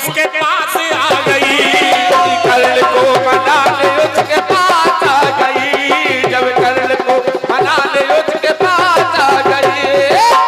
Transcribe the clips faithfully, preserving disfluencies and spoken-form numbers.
उसके पास आ गई, कर्ण को मनाने उसके पास आ गई, जब कर्ण को मनाने उसके पास आ गई।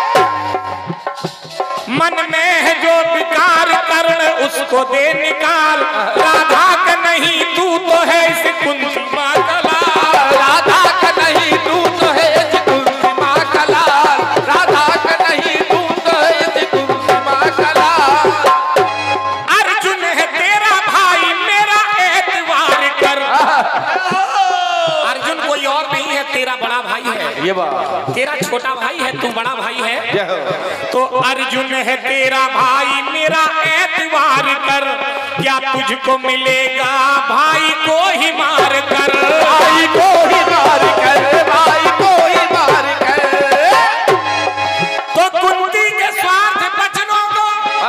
मन में है जो विकार कर्ण उसको दे निकाल, राधा का नहीं तू तो है इस कुंती माँ का लाल, राधा का नहीं तू तो है इस कुंती माँ का लाल, राधा का नहीं तू तो है इस कुंती माँ का लाल। अर्जुन है तेरा भाई मेरा एतवार कर, अर्जुन कोई और नहीं है, तेरा बड़ा भाई है, ये बात तेरा छोटा भाई है, तू बड़ा भाई है। तो अर्जुन है तेरा भाई मेरा एतवार कर, क्या तुझको मिलेगा भाई को ही मार कर, भाई को ही मार कर, भाई को ही मार कर। तो कुंती के स्वार्थ बचनों को,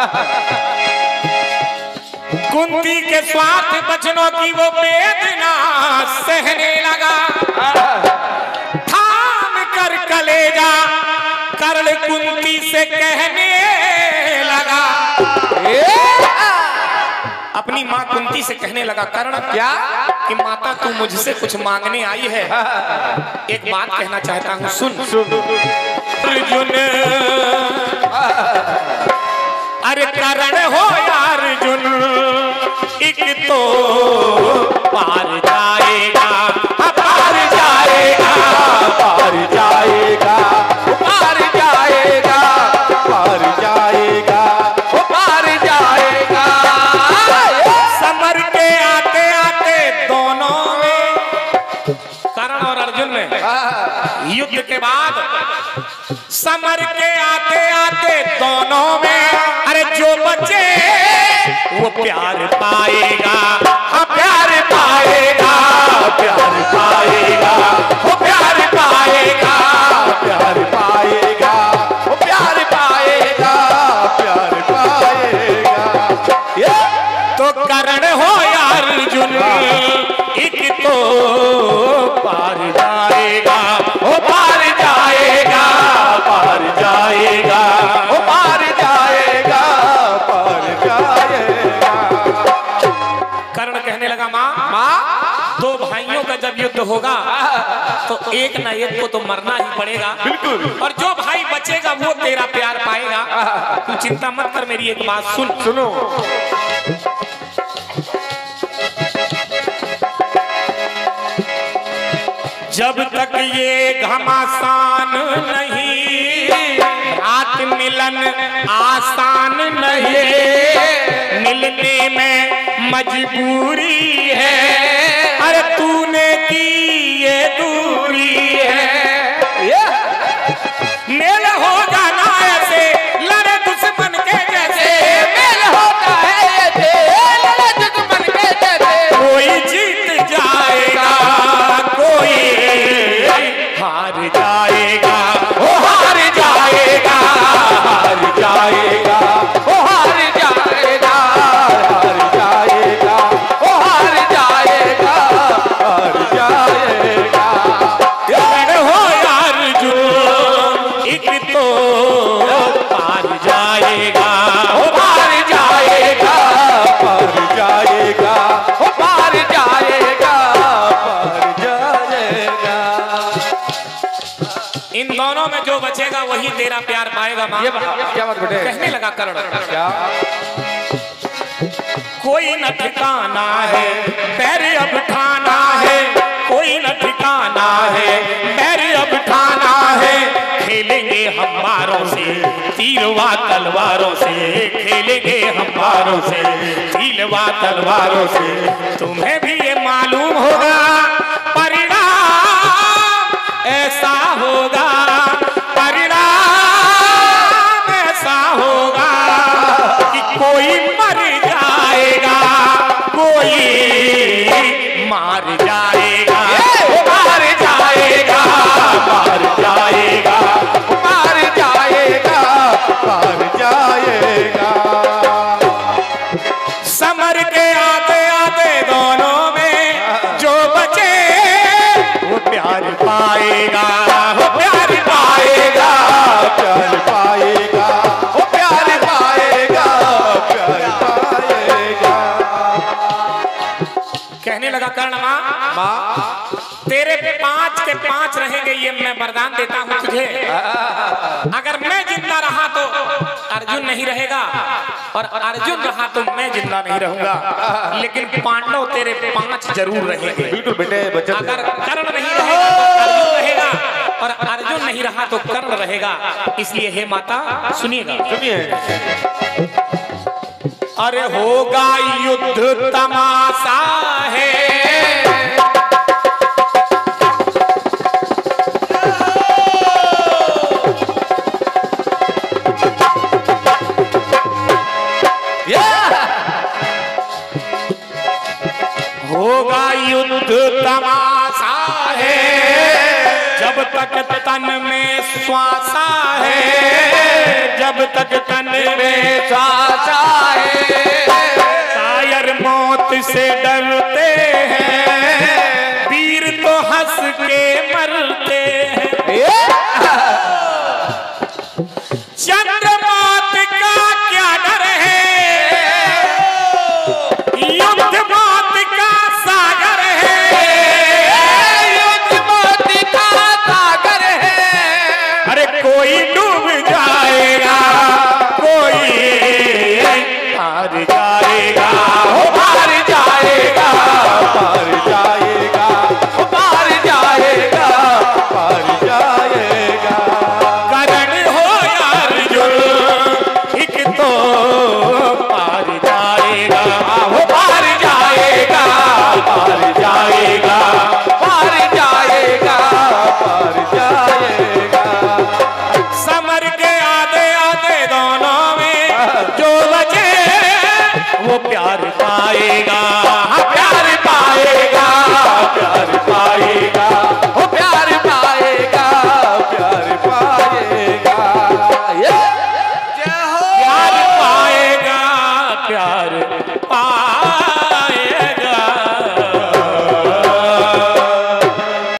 कुंती के स्वार्थ बचनों की वो वेदना सहने लगा, थाम कर कलेजा कर्ण कुंती से कहने लगा, अपनी माँ कुंती से कहने लगा, कर्ण क्या कि माता तू मुझसे कुछ मांगने आई है, एक बात कहना चाहता हूँ सुन। सुन अर्जुन अरे कर्ण हो यार अर्जुन, एक तो पार जाएगा, पार जाएगा, पार जाएगा, पार जाएगा, पार जाएगा, पार जाएगा। समर के आते आते दोनों में, कर्ण और अर्जुन में युद्ध के बाद समर के आते आते दोनों में, अरे जो बचे वो प्यार पाएगा, हाँ प्यार पाएगा, प्यार पाएगा, वो प्यार पाएगा, प्यार पाएगा, वो प्यार पाएगा, प्यार पाएगा। तो कर्ण हो यार अर्जुन, एक तो पार जाएगा, वो पार जाएगा, पार जाएगा, वो पार जाएगा, पार जाएगा। कर्ण कहने लगा माँ, माँ दो भाइयों का जब युद्ध होगा तो एक ना एक को तो मरना ही पड़ेगा, बिल्कुल, और जो भाई बचेगा वो तेरा प्यार पाएगा, तू चिंता मत कर, मेरी एक बात सुन। सुनो जब तक ये घमासान नहीं, रात मिलन आसान नहीं, मिलने में मजबूरी है, अरे तूने की ये दूरी है, मेल होगा ना ऐसे लड़े दुश्मन के जैसे, मेल होता है ऐसे लड़े दुश्मन के जैसे, कोई जीत जाएगा कोई हार जाएगा, वो हार जाएगा, हार जाएगा, वो हार जाएगा, हार जाएगा, वो हार जाएगा, हार जाएगा। कर्ण हो यार अर्जुन, एक तो पार जाएगा, वो पार जाएगा, पार जाएगा, वो पार जाएगा, पार जाएगा। इन दोनों में जो बचेगा वही तेरा प्यार पाएगा माँ। ये क्या बात बेटे? कहने लगा कर्ण, क्या कोई न ठिकाना है पैर अब ठाना है, कोई न ठिकाना है पैर अब ठाना है, खेलेंगे हम बारों से तीरवा तलवारों से, खेलेंगे हम बारों से तीरवा तलवारों से, तुम्हें भी ये मालूम होगा परिणाम ऐसा होगा, परिणाम ऐसा होगा कि कोई मर जाएगा कोई मार जाएगा, वो मार जाएगा, मार जाएगा, मार जाएगा, मार जाएगा। समर के आते आते दोनों में जो बचे माँ तेरे पांच के पांच रहेंगे, ये मैं वरदान देता हूँ तुझे। अगर मैं जिंदा रहा तो अर्जुन नहीं रहेगा, और अर्जुन रहा तो मैं जिंदा नहीं रहूंगा, लेकिन पांडव तेरे पांच जरूर रहेंगे। बिल्कुल बेटे, बचत अगर कर्ण नहीं रहेगा तो अर्जुन रहेगा, और अर्जुन नहीं रहा तो कर्ण रहेगा। इसलिए हे माता सुनिएगा, सुनिए। अरे होगा युद्ध तमाशा है, होगा युद्ध तमाशा है, जब तक तन में श्वासा है, जब तक तन में श्वासा है। शायर मौत से डरते हैं, वीर तो हंस के मरते हैं। चंद्रमात का क्या डर है, युद्ध मौत का सागर है, युद्ध मौत का सागर है। अरे कोई डूब जाएगा, कोई हार जाएगा, ओ पार जाएगा, पार जाएगा, ओ पार जाएगा, पार जाएगा। करण हो यार जो एक तो पार जाएगा, वो पार जाएगा, पार जाएगा, पार जाएगा, पार जाएगा। समर के आधे आधे दोनों में जो बचे वो प्यार पाएगा।